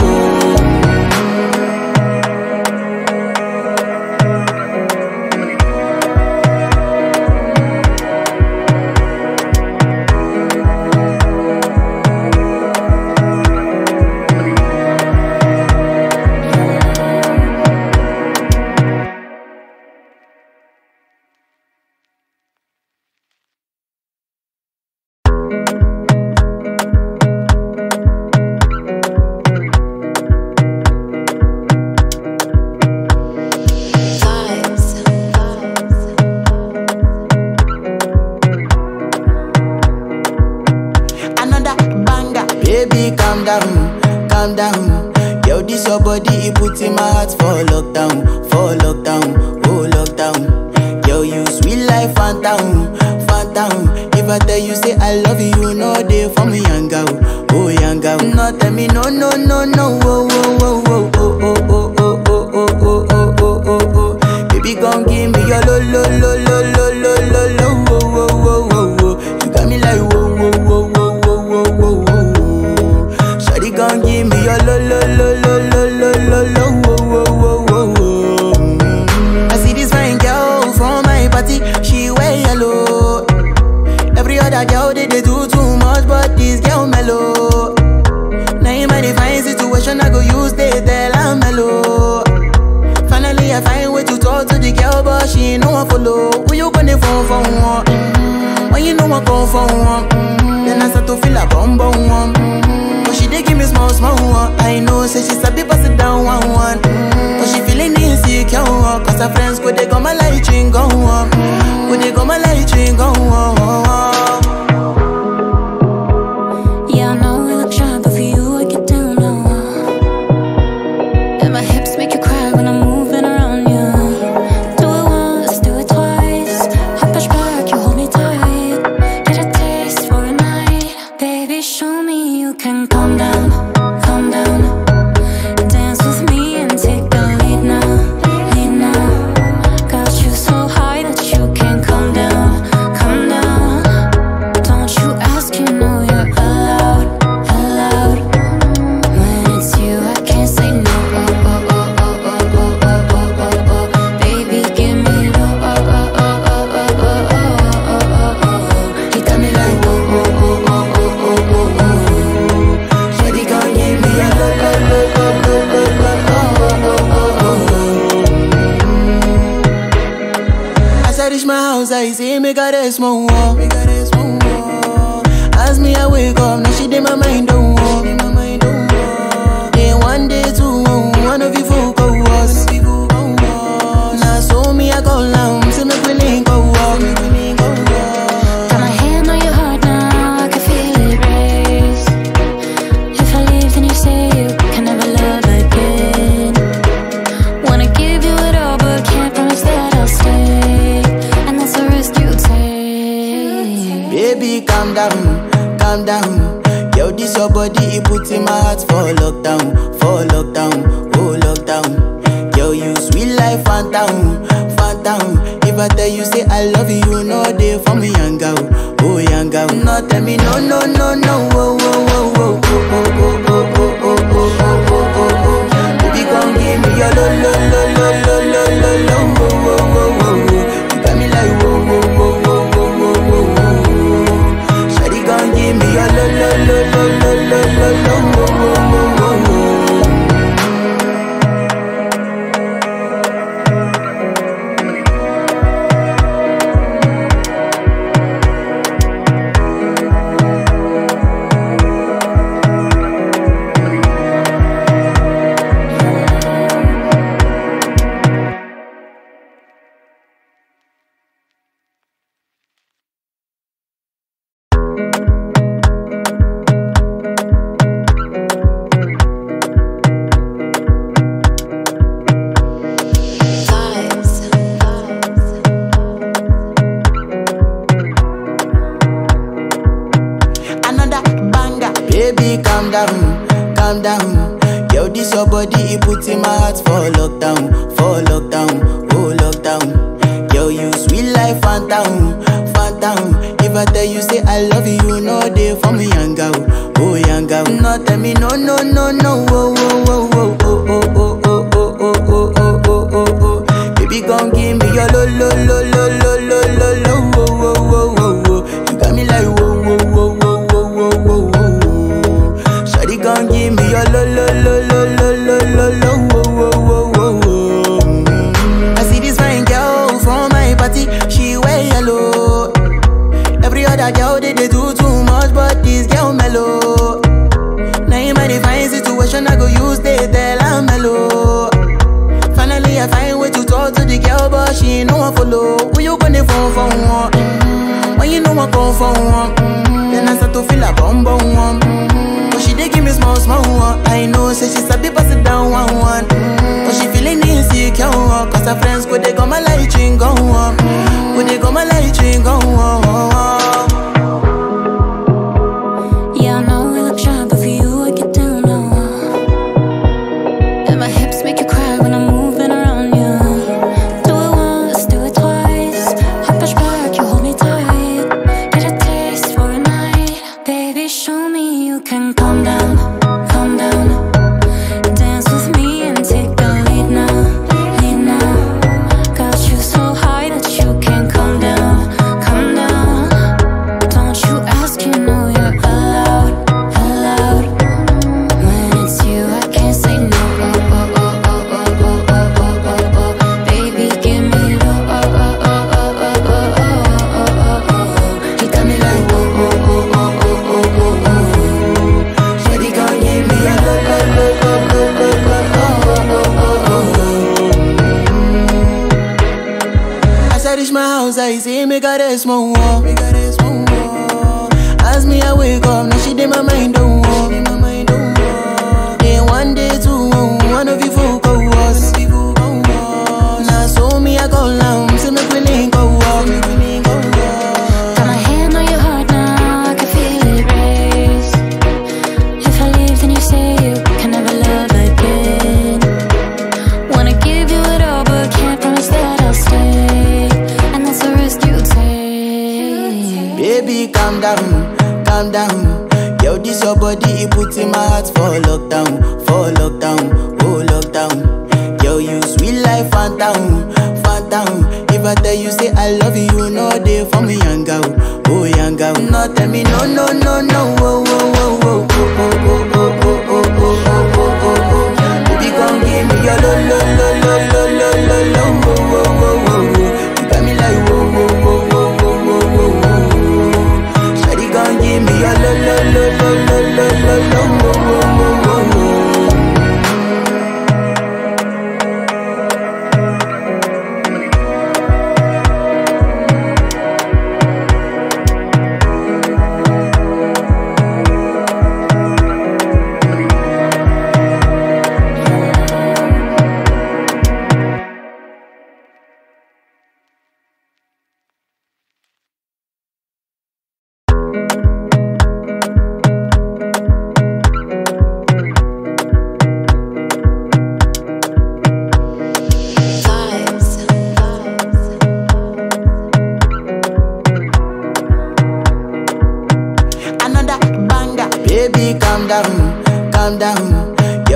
Baby, calm down, calm down. Yo, this your body, it puts in my heart for lockdown, for lockdown, oh lockdown. Yo, you sweet life, phantom, phantom. If I tell you say I love you, no day for me, young girl, oh young girl. No, tell me no, no, no, no, oh, oh, oh, oh, oh, oh, oh, oh, oh, oh, oh, oh, oh, oh, oh. Baby, gon' give me your lo, lo, lo, lo, lo, lo, lo, lo, oh, oh, oh, oh, oh. You got me like whoa, whoa, whoa, whoa, whoa, whoa, whoa, whoa. Shawty gon' give me your lo, lo, lo, lo, lo, lo, lo, lo, oh, oh, oh, oh, oh. I see this fine girl from my party, she wear yellow. Every other girl they, they do too much, but this girl mellow. Now in my fine situation, I go use they tell I'm mellow. Finally I find way to talk to the girl, but she ain't no one follow. Who you gonna phone for one? Mm-hmm. When you know I come for one, mm-hmm. Then I start to feel a bum bum one. Mm-hmm. But she dey give me small small one. I know say she's a bit pass it down one one. Mm-hmm. But she feeling insecure, cause her friends go they come a light ring go on. Go they come a light ring go on. Yeah, I know we look shy, but for you I get down low. And my hips make you cry when I'm moving around you. Do it once, do it twice. I push back, you hold me tight. Get a taste for a night. Baby, show me you can calm down, calm down. Dance with me and take the lead now, lead now. Got you so high that you can't come down, come down. I say, make her rest more. Make her rest more. As me, I wake up, now she did my mind, don't walk. Day one, day two, one of you folk go us. Now so me, I go down, say make we link go walk. Got my hand on your heart now, I can feel it race. If I leave, then you say you can never love again. Wanna give you it all, but can't promise that I'll stay. And that's the risk you take. Baby, calm down, calm down. Yo, this your body, it puts in my heart for lockdown, for lockdown, oh lockdown. Yo, you sweet life, phantom, phantom. If I tell you say I love you, you know they for me, young girl, oh young girl. No, tell me no, no, no, no, oh, oh, oh, oh, oh, oh, oh, oh, oh, oh, oh, oh, oh. Baby, come give me your lo, lo, lo, lo, lo, lo, lo, lo, oh, oh, oh, oh. You got me like whoa, whoa, whoa, whoa, whoa, whoa, whoa. Shawty, come give me your lo, lo, lo, lo, lo, lo, lo, lo, oh, oh, oh, oh, oh. Baby, calm down, calm down. Yo, this your body, it puts in my heart for lockdown, for lockdown, oh lockdown. Yo, you sweet life, phantom, phantom. If I tell you say I love you, you know they for me, young girl, oh young girl. No, tell me no, no, no, no, oh, oh, oh, oh, oh, oh, oh, oh, oh, oh, oh, oh, oh, oh. Baby, come give me your lo, lo, lo, lo, lo, lo, lo, lo, oh, oh, oh, oh, oh. You got me like whoa, whoa, whoa, whoa, whoa, whoa, whoa. Gon' give me your lo lo lo lo lo lo lo lo wo wo wo wo wo. Mm. I see this fine girl from my party, she wear yellow. Every other girl they, they do too much, but this girl mellow. Now in my divine situation, I go use they tell I'm mellow. Finally I find way to talk to the girl, but she ain't no one follow. Who you gonna phone for one? Mm. When you know I come for one, mm. Then I start to feel a bum bum one. Mm. She dey give me small, small one. I know, say she sabi pass it down one, one. Mm. But she feeling insecure, one. Cause her friends go they go my light ring go on. Go they go my light ring go on. Yeah, I know we look shy, but for you I get down low. And my hips make you cry when I'm moving around you. Do it once, do it twice. I push back, you hold me tight. Get a taste for a night. Baby, show me you can calm down, calm down. Dance with me and take the lead now, lead now. Got you so high that you can't come down, come down. Don't you ask, you know you're allowed, allowed. When it's you, I can't say no. Oh, oh, oh, oh, oh, oh, oh, oh, oh. Baby, give me low. Oh, oh, oh, oh, oh, oh, oh, oh, oh. You got me like oh, oh, oh, oh, oh, oh, oh, oh. As I reach my house, I see me got a small wall. As me, I wake up, now she did my mind don't walk. Day one, day two, one of you folk go us. Now so me, I go down, say make we link go walk. Got my hand on your heart now, I can feel it race. If I leave, then you say you can never love again. Wanna give you it all, but can't promise that I'll stay. And that's the risk you take. Baby, calm down, calm down. Yo, this your body, it puts in my heart for lockdown, for lockdown, oh lockdown. Yo, you sweet life, phantom, phantom. If I tell you say I love you, you know they for me, young girl, oh young girl. No, tell me no, no, no, no, oh, oh, oh, oh, oh, oh, oh, oh, oh, oh, oh, oh, oh, oh. Baby, come give me your lo, lo, lo, lo, lo, lo, lo, lo, oh, oh, oh, oh, oh. You got me like whoa, whoa, whoa, whoa.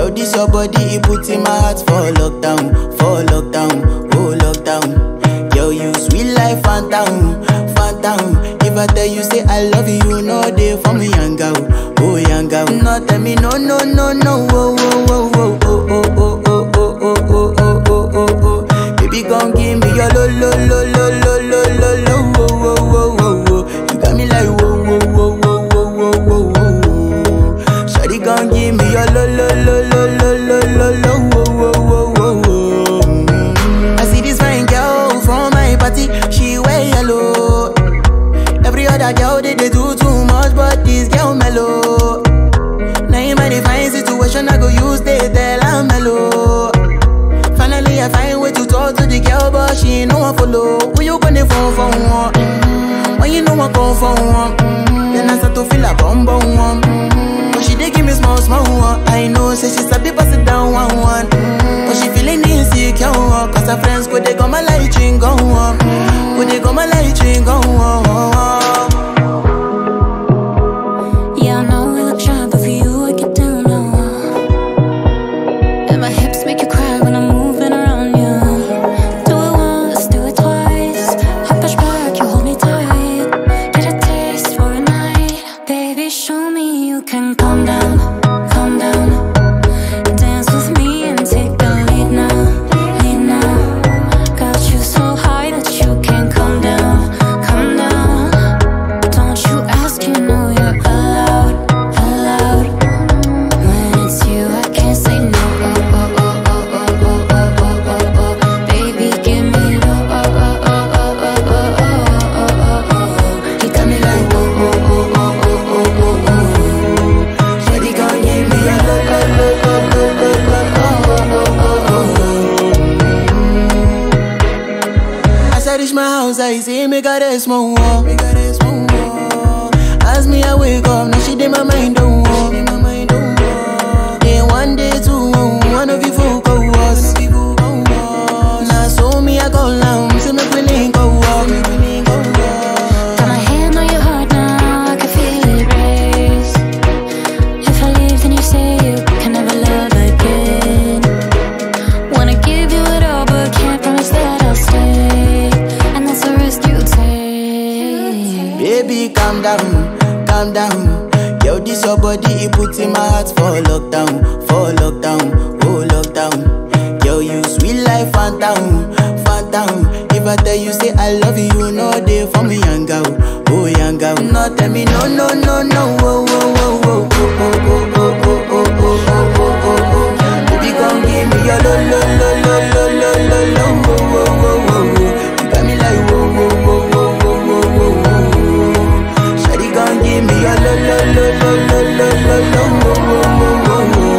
Yo, this your body, it put in my heart for lockdown, for lockdown, oh lockdown. Yo, you sweet life, phantom, phantom. If I tell you say I love you, no day for me, young girl, oh young girl. No tell me no, no, no, no, oh, oh, oh, oh, oh, oh, oh, oh, oh, oh, oh, oh, oh, oh. Baby, gon' give me your lo, lo, lo, lo, lo, lo, lo, lo, oh, oh, oh, oh, oh. You got me like whoa, whoa, whoa, whoa, whoa, whoa, whoa, whoa. Shawty gon' give me your lo, lo, lo, lo, lo, lo, lo, lo, oh, oh, oh, oh, oh. Mm. I see this fine girl from my party, she wear yellow. Every other girl they, they do too much, but this girl mellow. Now in my divine situation, I go use they tell I'm mellow. Finally I find way to talk to the girl, but she ain't no one follow. Who you gonna phone for one? Mm-hmm. When you know I come for one, mm-hmm. Then I start to feel a bum bum one. Mm-hmm. But she dey give me small small one. I know say she sabi pass it down one one. Mm-hmm. But she feeling insecure, cause her friends go they go my light ring go on. Go they go my light ring go on. I say make her rest more. As me I wake up, now she did my mind don't walk. Then one day two, one of you folk go was. Now so me I go down, see me feeling go walk. Got my hand on your heart now, I can feel it race. If I leave then you say you can never love again. Wanna give you it all but can't promise that I'll stay. Baby, calm down, calm down. Yo, this your body, it put in my heart for lockdown, for lockdown, oh lockdown. Yo, you sweet life, phantom, phantom. If I tell you say I love you, no day for me, young girl, oh young girl. No tell me no, no, no, no, oh, oh, oh, oh, oh, oh, oh, oh, oh, oh, oh, oh, oh, oh. Baby, gon' give me your lo, lo, lo, lo, lo, lo, lo, lo, oh, oh, oh, oh, oh. You got me like whoa, whoa, whoa, whoa. Give me your lo lo lo lo lo lo lo lo lo lo lo lo.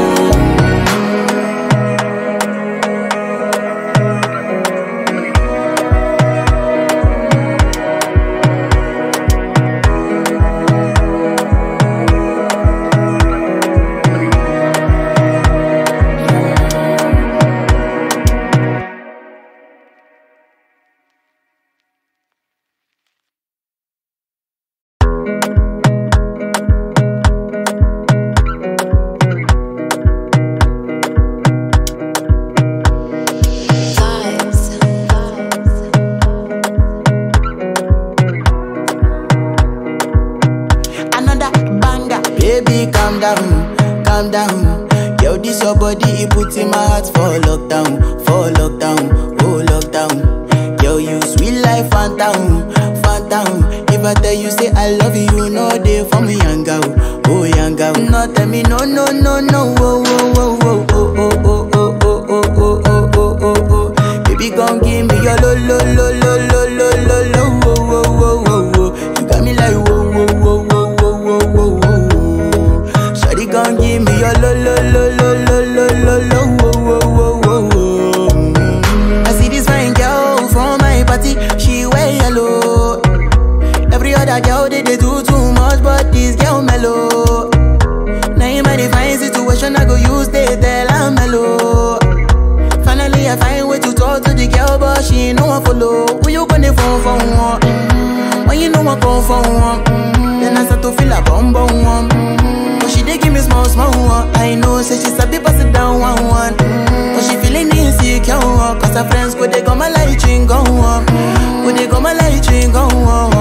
Calm down, yo, this your body, it put in my heart for lockdown, for lockdown, oh lockdown. Yo, you sweet life, phantom, phantom. If I tell you say I love you, no day for me, young girl, oh young girl. No tell me no, no, no, no, oh, oh, oh, oh, oh, oh, oh, oh, oh, oh, oh, oh, oh, oh. Baby, gon' give me your lo, lo, lo, lo, lo, lo, lo, lo, oh, oh, oh, oh, oh. You got me like whoa, whoa, whoa, whoa, whoa, whoa, whoa. Shawty gon' give me your lo, lo, lo, lo, lo, lo, lo, lo, oh, oh, oh, oh, oh. I see this fine girl from my party, she wear yellow. Every other girl they, they do too much, but this girl mellow. Now in my divine situation, I go use they tell I'm mellow. Finally I find way to talk to the girl, but she ain't no one follow. Who you gonna phone for one? Mm-hmm. When you know I come for one, mm-hmm. Then I start to feel a bum bum one. Mm-hmm. But she dey give me small small one. I know say she sabi pass it it down one one. Mm. But she feeling insecure, uh, cause her friends go they go my light ring go on. Mm. Go they go my light ring go on.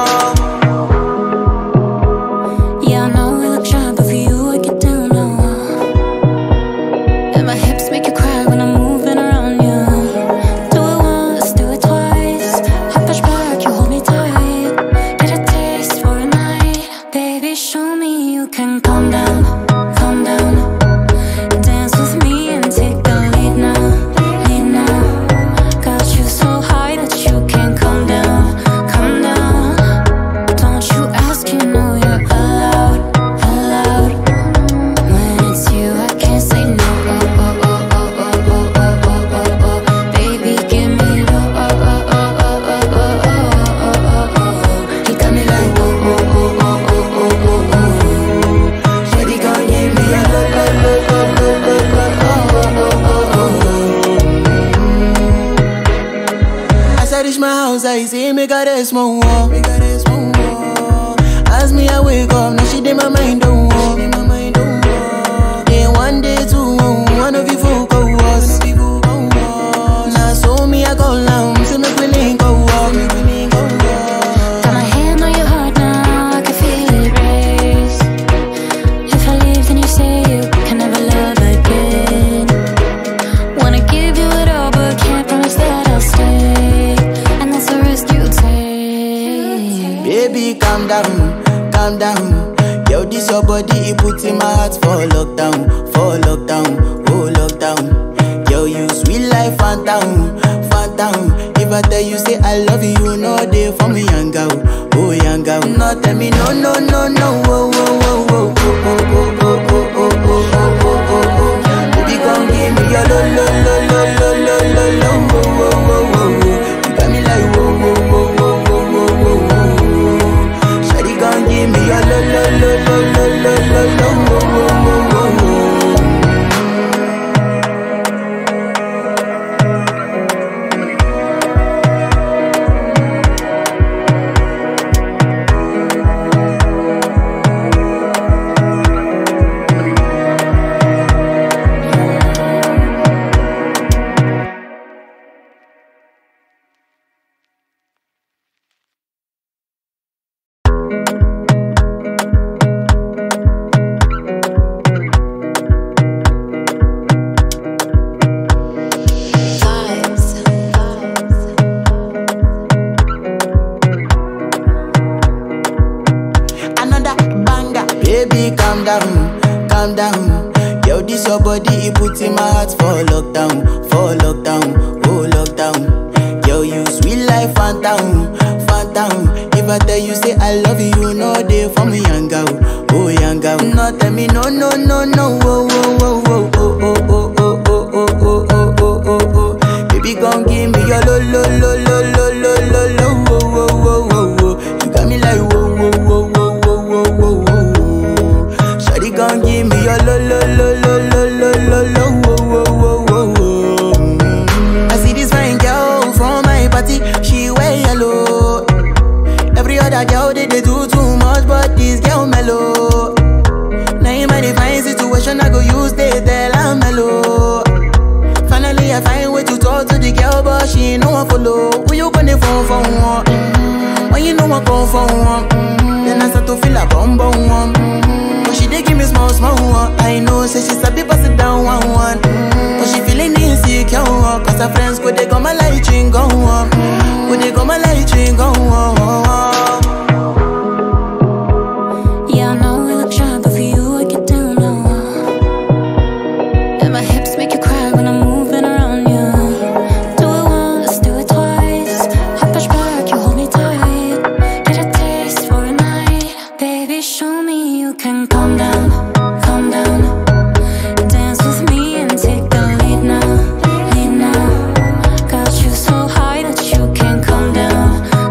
Yeah, I know we look shy, but for you I get down low. And my hips make you cry when I'm moving around you. Do it once, do it twice. I push back, you hold me tight. Get a taste for a night. Baby, show me you can calm down, calm down. Dance with me and take the lead now, lead now. Got you so high that you can't calm down, calm down. Don't you ask, you know you're allowed, allowed. When it's you, I can't say no. Oh, oh, oh, oh, oh, oh, oh, oh, oh, oh. Baby, give me low. Oh, oh, oh, oh, oh, oh, oh, oh, oh, oh. He got me like oh, oh, oh, oh, oh, oh, oh, oh. Shawty gon' give me a low, low, low, low, low, low, low, oh, oh, oh, oh. As I reach my house, I see me got a small wall. Me got a small wall. As me I wake up, now she did my mind don't walk. Day one, day two, one of you folk go was. Now so me I go down, see me willing go walk. Got my hand on your heart now, I can feel it race. If I leave, then you say you can never love again. Wanna give you it all, but can't promise that I'll stay. And that's the risk you take. Baby, calm down, calm down. Yo, this your body, it puts in my heart for lockdown, for lockdown, oh lockdown. Yo, you sweet life, phantom, phantom. If I tell you say I love you, you know they for me, young girl, oh young girl. No, tell me no, no, no, no, oh, oh, oh, oh, oh, oh, oh, oh, oh, oh, oh, oh, oh, oh. Baby, come give me your lo, lo, lo, lo, lo, lo, lo, lo, oh, oh, oh, oh, oh. You got me like whoa, whoa, whoa, whoa, whoa, whoa, whoa, whoa. Shawty gon' give me your lo, lo, lo, lo, lo, lo, lo, lo, oh, oh, oh, oh, oh. Another banger. Baby, calm down, calm down. Yo, this your body, it puts in my heart for lockdown, for lockdown, oh lockdown. Yo, you sweet life, phantom, phantom. If I tell you say I love you, you know they for me, young girl, oh young girl. No, tell me no, no, no, no, oh, oh, oh, oh, oh, oh, oh, oh, oh, oh, oh, oh, oh, oh, oh. Baby, gon' give me your lo, lo, lo, lo, lo, lo, lo, lo, oh, oh, oh, oh, oh. You got me like whoa, whoa, whoa, whoa, whoa, whoa, whoa, whoa. Shawty gon' give me your lo, lo, lo, lo, lo, lo, lo, lo, oh, oh, oh, oh, oh. I see this fine girl from my party, she wear yellow. Every other girl they, they do too much, but this girl mellow. Now in my divine situation, I go use they tell I'm mellow. Finally I find way to talk to the girl, but she ain't no one follow. Who you gonna phone for one? Mm-hmm. When you know I come for one, mm-hmm. Then I start to feel a bum bum one. Mm-hmm. But she dey give me small small one. I know say she sabi pass it down one one. Mm-hmm. But she feeling insecure, cause her friends go they go my light ring go on. Go they go my light ring go on. Yeah, I know we look shy, but for you I get down low. And my hips make you cry when I'm moving around you. Do it once, do it twice. I push back, you hold me tight. Get a taste for a night. Baby, show me you can calm down, calm down. Dance with me and take the lead now, lead now. Got you so high that you can't calm down,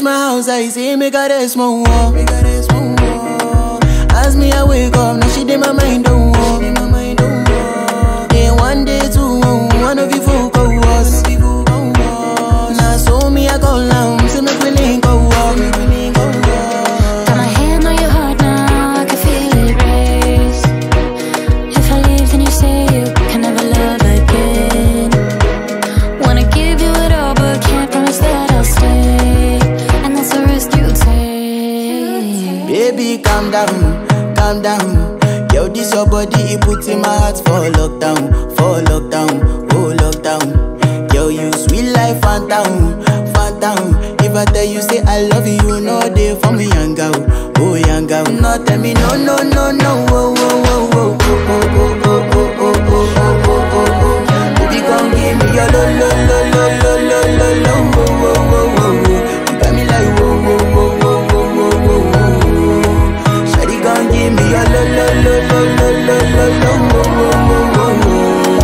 my house, I say, make her rest more. Make her rest more. As me, I wake up, now she did my mind, don't walk. Then one day, two, one of you folk go was. Now, so me, I go down, so make me link go walk. Got my hand on your heart now, I can feel it race. If I leave, then you say you can never love again. Wanna give you it all, but can't promise that I'll stay. And that's the risk you take. Baby, calm down, calm down. Yo, this your body, it puts in my heart for lockdown, for lockdown, oh lockdown. Yo, you sweet life, phantom, phantom. If I tell you say I love you, no day for me, young girl, oh young girl. No tell me no, no, no, no, oh, oh, oh, oh, oh, oh, oh, oh, oh, oh, oh, oh, oh. Baby, come give me your lo, lo, lo, lo, lo, lo, lo, lo, oh, oh, oh, oh. You got me like whoa, whoa, whoa, whoa, whoa, whoa, whoa. Shawty, come give me your lo, lo, lo, lo, lo, lo, lo, lo, oh, oh, oh, oh, oh.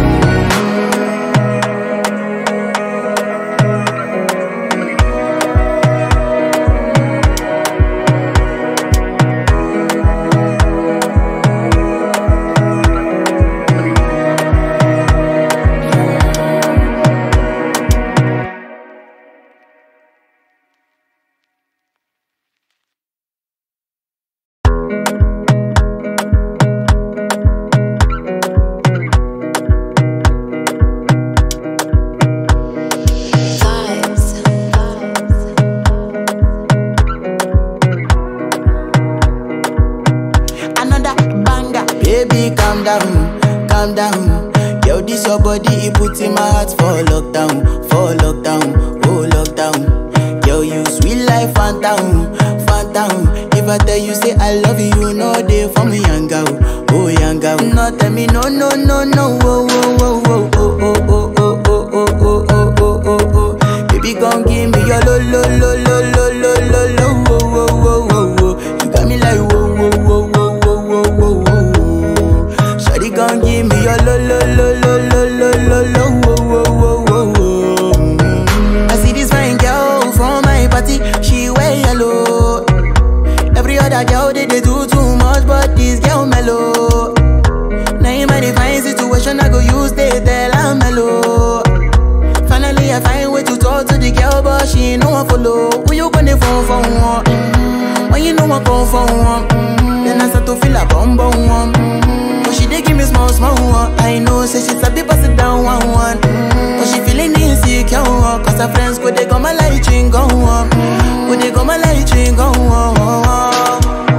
Baby, calm down, calm down. Yo, this your body, it puts in my heart for lockdown, for lockdown, oh lockdown. Yo, you sweet life, phantom, phantom. If I tell you say I love you, no day for me, young girl, oh young girl. No tell me no, no, no, no, oh, oh, oh, oh, oh, oh, oh, oh, oh, oh, oh, oh, oh, oh. Baby, gon' give me your lo, lo, lo, lo, lo, lo, lo, lo, oh, oh, oh, oh, oh. You got me like whoa, whoa, whoa, whoa, whoa, whoa, whoa. Shawty gon' give me your lo lo lo lo lo lo lo lo wo wo wo wo wo. Mm. I see this fine girl from my party, she wear yellow. Every other girl they they do too much, but this girl mellow. Now in my divine situation, I go use they tell her mellow. Finally I find way to talk to the girl, but she ain't no one follow. Who you gonna phone for one? Mm. When you know I come for one, mm. Then I start to feel a bum bum one. She dey give me small, small one. I know, say she's a bit pass it down one, one. Mm. But she feeling insecure, uh, cause her friends go they go my light ring go on. Mm. Go they go my light ring go on.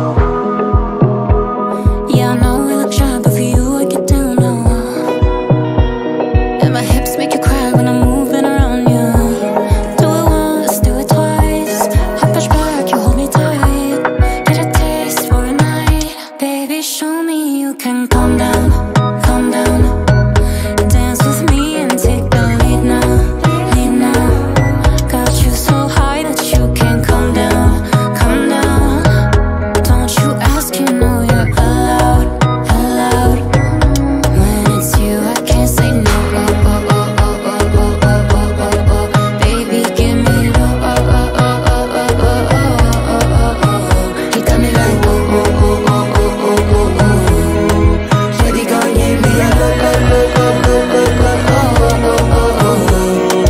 Yeah, I know we look shy, but for you I get down low. And my hips make you cry when I'm moving around you. Do it once, do it twice. I push back, you hold me tight. Get a taste for a night. Baby, show me you can calm down, calm down. Dance with me and take the lead now, lead now. Got you so high that you can't come down, come down. Don't you ask, you know you're allowed, allowed. When it's you, I can't say no. Oh, oh, oh, oh, oh, oh, oh, oh, oh, oh. Baby, give me low. Oh, oh, oh, oh, oh, oh, oh, oh, oh, oh. You got me like whoa, whoa, whoa, whoa, whoa, whoa, whoa, whoa. Shawty gon' give me a lo, lo, lo, lo, lo, lo, lo, oh, oh, oh, oh,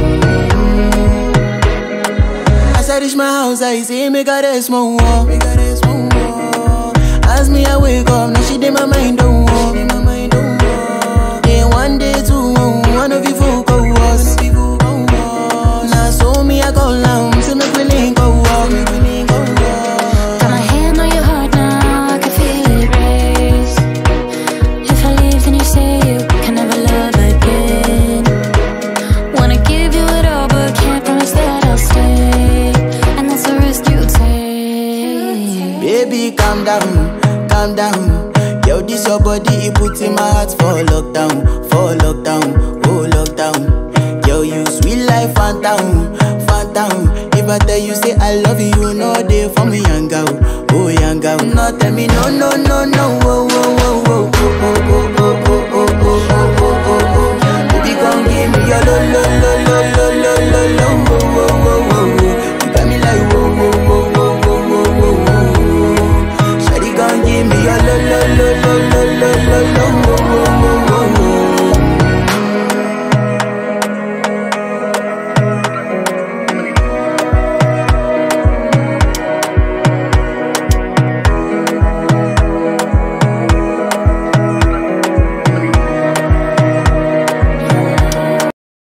oh. As I reach my house, I see me got a small wall. As me, I wake up, now she did my mind don't walk. Then one day, two, one of you folk go was. Now so me, I go down, so make me link go walk. Got my hand on your heart now, I can feel it race. If I leave, then you say you can never love again. Wanna give you it all, but can't promise that I'll stay. And that's the risk you take. Baby, calm down, calm down. Yo, this your body, it puts in my heart for lockdown, for lockdown, oh lockdown. Yo, you sweet life, phantom, phantom. If I tell you say I love you, no day for me, young girl, oh young girl. No tell me no, no, no, no,